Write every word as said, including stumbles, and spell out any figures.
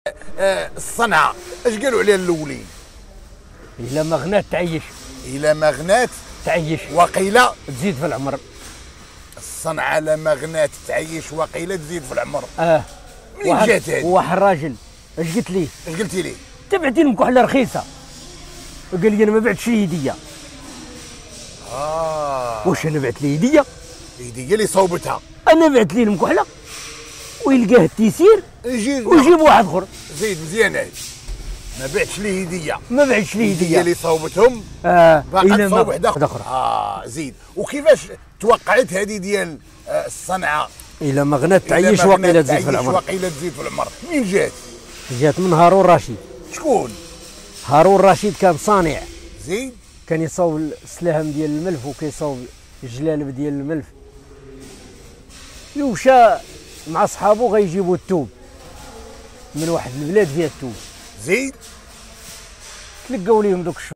آه الصنعه اش قالوا عليها الاولين؟ الا ما غنات تعيش. الا ما غنات تعيش. وقيله تزيد في العمر. الصنعه لما غنات تعيش وقيله تزيد في العمر. اه منين جات هذه؟ واحد الراجل اش قلت ليه؟ اش قلتي ليه؟ تبعتي لهم كحله رخيصه، قال لي انا ما بعتش ليه هديه. اه واش انا بعت ليه هديه؟ هذه اللي صوبتها. انا بعت ليه المكحله ويلقاه التيسير يجي ويجيب واحد اخر. زيد مزيان هاي، ما بعتش ليه هديه. ما بعتش ليه هديه. هي اللي صوبتهم اه باقا تصوب وحده اخرى. اه زيد. وكيفاش توقعت هذه ديال آه الصنعه؟ الا ما غنات تعيش وقيله تزيد في العمر. وقيله تزيد في العمر. منين جات؟ جات من هارون رشيد. شكون؟ هارون رشيد كان صانع. زيد. كان يصوب السلاهم ديال الملف وكيصوب الجلالب ديال الملف. ومشى مع صحابو غيجيبوا التوب من واحد البلاد فيها التوب. زيد. تلقاو ليهم دوك